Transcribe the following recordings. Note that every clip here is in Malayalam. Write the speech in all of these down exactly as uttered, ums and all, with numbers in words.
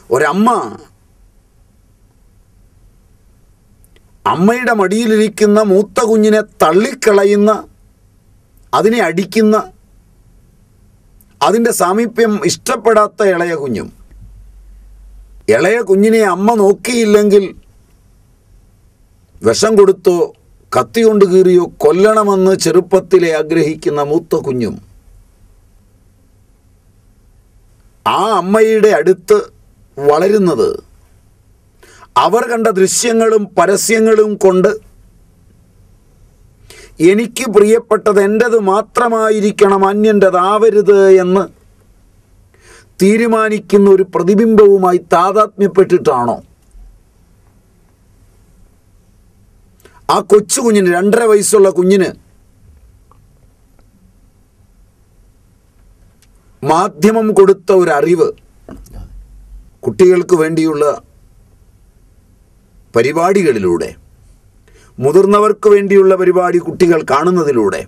ഒരമ്മ അമ്മയുടെ മടിയിലിരിക്കുന്ന മൂത്ത കുഞ്ഞിനെ തള്ളിക്കളയുന്ന, അതിനെ അടിക്കുന്ന, അതിൻ്റെ സാമീപ്യം ഇഷ്ടപ്പെടാത്ത ഇളയ കുഞ്ഞും, ഇളയ കുഞ്ഞിനെ അമ്മ നോക്കിയില്ലെങ്കിൽ വിഷം കൊടുത്തോ കത്തി കൊണ്ട് കീറിയോ കൊല്ലണമെന്ന് ചെറുപ്പത്തിലെ ആഗ്രഹിക്കുന്ന മൂത്ത കുഞ്ഞും ആ അമ്മയുടെ അടുത്ത് വളരുന്നത് അവർ കണ്ട ദൃശ്യങ്ങളും പരസ്യങ്ങളും കൊണ്ട് എനിക്ക് പ്രിയപ്പെട്ടത് എൻ്റേത് മാത്രമായിരിക്കണം, അന്യൻ്റെതാവരുത് എന്ന് തീരുമാനിക്കുന്ന ഒരു പ്രതിബിംബവുമായി താതാത്മ്യപ്പെട്ടിട്ടാണോ ആ കൊച്ചു കുഞ്ഞിന്, രണ്ടര വയസ്സുള്ള കുഞ്ഞിന് മാധ്യമം കൊടുത്ത ഒരു അറിവ്, കുട്ടികൾക്ക് വേണ്ടിയുള്ള പരിപാടികളിലൂടെ, മുതിർന്നവർക്ക് വേണ്ടിയുള്ള പരിപാടി കുട്ടികൾ കാണുന്നതിലൂടെ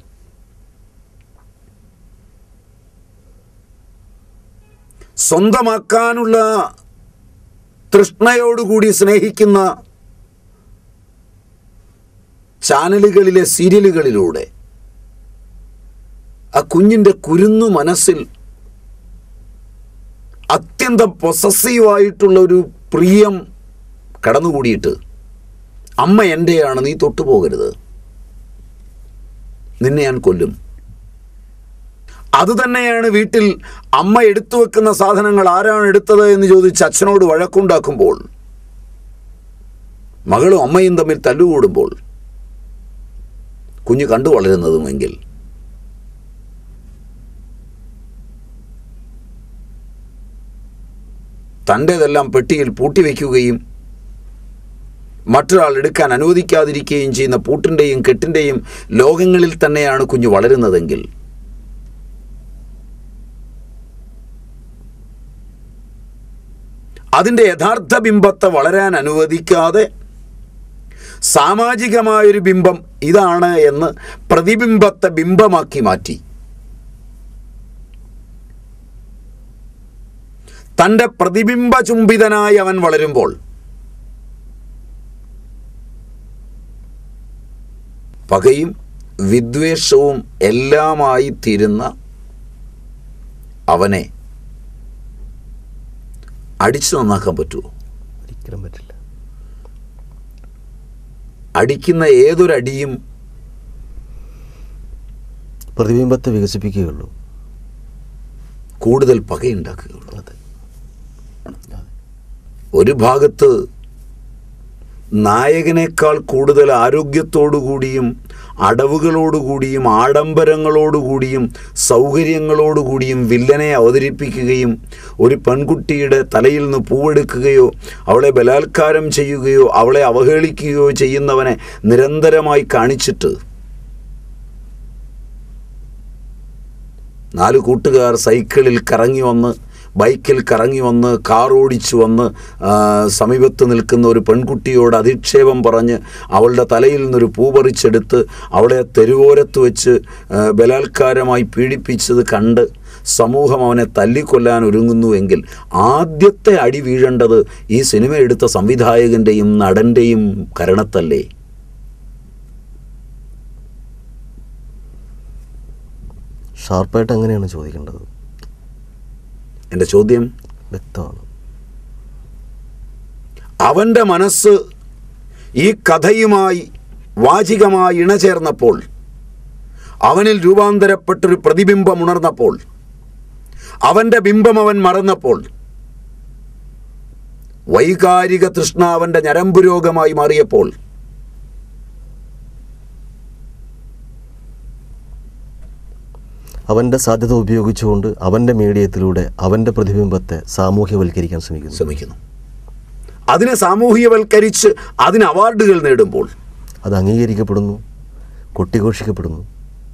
സ്വന്തമാക്കാനുള്ള തൃഷ്ണയോടുകൂടി സ്നേഹിക്കുന്ന ചാനലുകളിലെ സീരിയലുകളിലൂടെ ആ കുഞ്ഞിൻ്റെ കുരുന്നു മനസ്സിൽ അത്യന്തം പൊസസീവായിട്ടുള്ള ഒരു പ്രിയം കടന്നുകൂടിയിട്ട് അമ്മ എൻ്റെയാണ്, നീ തൊട്ടുപോകരുത്, നിന്നെ ഞാൻ കൊല്ലും. അതുതന്നെയാണ് വീട്ടിൽ അമ്മ എടുത്തു വെക്കുന്ന സാധനങ്ങൾ ആരാണ് എടുത്തത് എന്ന് ചോദിച്ച് അച്ഛനോട് വഴക്കുണ്ടാക്കുമ്പോൾ, മകളും അമ്മയും തമ്മിൽ തല്ലുകൂടുമ്പോൾ കുഞ്ഞ് കണ്ടു വളരുന്നതുമെങ്കിൽ തൻ്റേതെല്ലാം പെട്ടിയിൽ പൂട്ടിവെക്കുകയും മറ്റൊരാൾ എടുക്കാൻ അനുവദിക്കാതിരിക്കുകയും ചെയ്യുന്ന പൂട്ടിൻ്റെയും കെട്ടിൻ്റെയും ലോകങ്ങളിൽ തന്നെയാണ് കുഞ്ഞ് വളരുന്നതെങ്കിൽ അതിൻ്റെ യഥാർത്ഥ ബിംബത്തെ വളരാൻ അനുവദിക്കാതെ സാമാജികമായൊരു ബിംബം ഇതാണ് എന്ന് പ്രതിബിംബത്തെ ബിംബമാക്കി മാറ്റി തൻ്റെ പ്രതിബിംബ ചുംബിതനായി അവൻ വളരുമ്പോൾ പകയും വിദ്വേഷവും എല്ലാമായി തീരുന്ന അവനെ അടിച്ചു നന്നാക്കാൻ പറ്റുമോ? ഒരിക്കലും പറ്റില്ല. അടിക്കുന്ന ഏതൊരടിയും പ്രതിബിംബത്തെ വികസിപ്പിക്കുകയുള്ളൂ, കൂടുതൽ പകയുണ്ടാക്കുകയുള്ളൂ. ഒരു ഭാഗത്ത് നായകനേക്കാൾ കൂടുതൽ ആരോഗ്യത്തോടുകൂടിയും അടവുകളോടുകൂടിയും ആഡംബരങ്ങളോടുകൂടിയും സൗകര്യങ്ങളോടുകൂടിയും വില്ലനെ അവതരിപ്പിക്കുകയും ഒരു പെൺകുട്ടിയുടെ തലയിൽ നിന്ന് പൂവെടുക്കുകയോ അവളെ ബലാത്കാരം ചെയ്യുകയോ അവളെ അവഹേളിക്കുകയോ ചെയ്യുന്നവനെ നിരന്തരമായി കാണിച്ചിട്ട് നാല് കൂട്ടുകാർ സൈക്കിളിൽ കറങ്ങി വന്ന് ബൈക്കിൽ കറങ്ങി വന്ന് കാർ ഓടിച്ചു വന്ന് സമീപത്ത് നിൽക്കുന്ന ഒരു പെൺകുട്ടിയോട് അധിക്ഷേപം പറഞ്ഞ് അവളുടെ തലയിൽ നിന്നൊരു പൂ പറിച്ചെടുത്ത് അവളെ തെരുവോരത്ത് വെച്ച് ബലാത്കാരമായി പീഡിപ്പിച്ചത് കണ്ട് സമൂഹം അവനെ തല്ലിക്കൊല്ലാൻ ഒരുങ്ങുന്നുവെങ്കിൽ ആദ്യത്തെ അടി വീഴേണ്ടത് ഈ സിനിമ എടുത്ത സംവിധായകൻ്റെയും നടൻ്റെയും കരണത്തല്ലേ? ഷാർപ്പായിട്ട് അങ്ങനെയാണ് ചോദിക്കേണ്ടത്. എൻ്റെ ചോദ്യം വ്യക്തമാണ്. അവൻ്റെ മനസ്സ് ഈ കഥയുമായി വാചികമായി ഇണചേർന്നപ്പോൾ, അവനിൽ രൂപാന്തരപ്പെട്ടൊരു പ്രതിബിംബം ഉണർന്നപ്പോൾ, അവൻ്റെ ബിംബം അവൻ മറന്നപ്പോൾ, വൈകാരിക തൃഷ്ണ അവൻ്റെ ഞരമ്പു രോഗമായി മാറിയപ്പോൾ അവൻ്റെ സാധ്യത ഉപയോഗിച്ചുകൊണ്ട് അവൻ്റെ മീഡിയത്തിലൂടെ അവൻ്റെ പ്രതിബിംബത്തെ സാമൂഹ്യവൽക്കരിക്കാൻ ശ്രമിക്കുന്നു ശ്രമിക്കുന്നു അതിനെ സാമൂഹ്യവൽക്കരിച്ച് അതിന് അവാർഡുകൾ നേടുമ്പോൾ അത് അംഗീകരിക്കപ്പെടുന്നു, കൊട്ടിഘോഷിക്കപ്പെടുന്നു.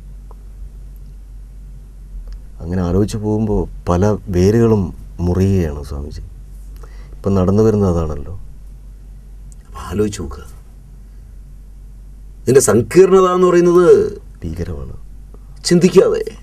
അങ്ങനെ ആലോചിച്ച് പോകുമ്പോൾ പല വേരുകളും മുറിയുകയാണ് സ്വാമിജി. ഇപ്പം നടന്നു വരുന്നത് അതാണല്ലോ. ആലോചിച്ച് നോക്കുക, ഇതിൻ്റെ സങ്കീർണത എന്ന് പറയുന്നത് ഭീകരമാണ്. ചിന്തിക്കാതെ